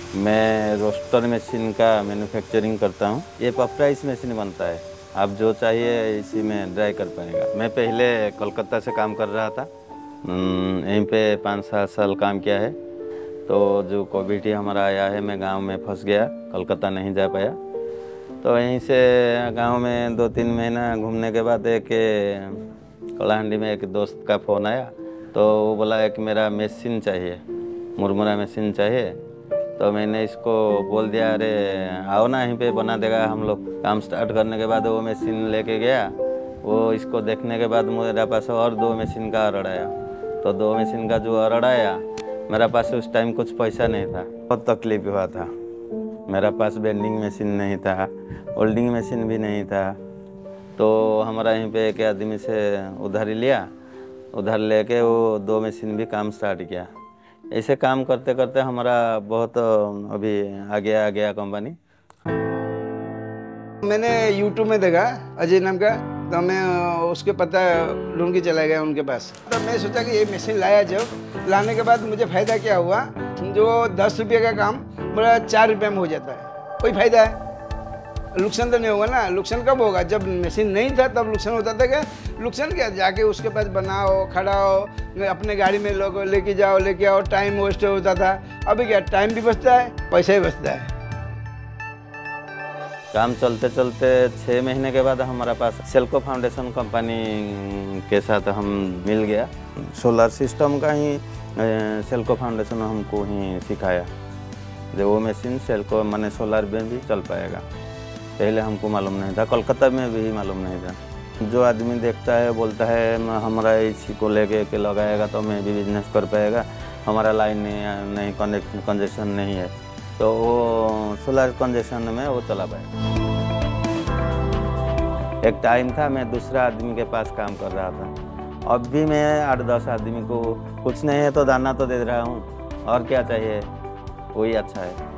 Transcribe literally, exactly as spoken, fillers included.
मैं roster machine का manufacturing करता हूँ। ये पफ राइस मशीन बनता है, आप जो चाहिए इसी में ड्राई कर पाएगा। मैं पहले कोलकाता से काम कर रहा था, यहीं पे पाँच सात साल काम किया है। तो जो कोविड ही हमारा आया है, मैं गांव में फंस गया, कोलकाता नहीं जा पाया। तो यहीं से गांव में दो तीन महीना घूमने के बाद एक कलाहंडी में एक दोस्त का फ़ोन आया, तो वो बोला एक मेरा मशीन चाहिए, मुरमुरा मशीन चाहिए। तो मैंने इसको बोल दिया, अरे आओ ना, यहीं पे बना देगा हम लोग। काम स्टार्ट करने के बाद वो मशीन लेके गया। वो इसको देखने के बाद मेरे पास और दो मशीन का ऑर्डर आया। तो दो मशीन का जो ऑर्डर आया, मेरा पास उस टाइम कुछ पैसा नहीं था, बहुत तकलीफ हुआ था। मेरा पास बेंडिंग मशीन नहीं था, होल्डिंग मशीन भी नहीं था। तो हमारा यहीं पे एक आदमी से उधारी लिया, उधार लेके वो दो मशीन भी काम स्टार्ट किया। ऐसे काम करते करते हमारा बहुत अभी आगे आ गया कंपनी। मैंने यूट्यूब में देखा अजय नाम का, तो मैं उसके पता ढूंढ के चला गया उनके पास। तो मैं सोचा कि ये मशीन लाया, जब लाने के बाद मुझे फ़ायदा क्या हुआ, जो दस रुपये का काम मेरा चार रुपये में हो जाता है। कोई फ़ायदा है, नुकसान तो नहीं होगा ना। नुकसान कब होगा, जब मशीन नहीं था तब नुकसान होता था। क्या नुकसान, क्या जाके उसके पास बनाओ, खड़ा हो, अपने गाड़ी में लोग लेके जाओ, लेके आओ, टाइम वेस्ट होता था। अभी क्या, टाइम भी बचता है, पैसा भी बचता है। काम चलते चलते छः महीने के बाद हमारा पास सेल्को फाउंडेशन कंपनी के साथ हम मिल गया। सोलर सिस्टम का ही सेल्को फाउंडेशन हमको ही सिखाया, जो वो मशीन सेल्को माने सोलर में भी चल पाएगा। पहले हमको मालूम नहीं था, कोलकाता में भी मालूम नहीं था। जो आदमी देखता है बोलता है हमारा इसी को लेके के लगाएगा तो मैं भी बिजनेस कर पाएगा, हमारा लाइन नहीं नहीं कंजेशन नहीं है, तो वो सोलर कंजेशन में वो चला पाएगा। एक टाइम था मैं दूसरा आदमी के पास काम कर रहा था, अब भी मैं आठ दस आदमी को कुछ नहीं है तो दाना तो दे रहा हूँ, और क्या चाहिए, वही अच्छा है।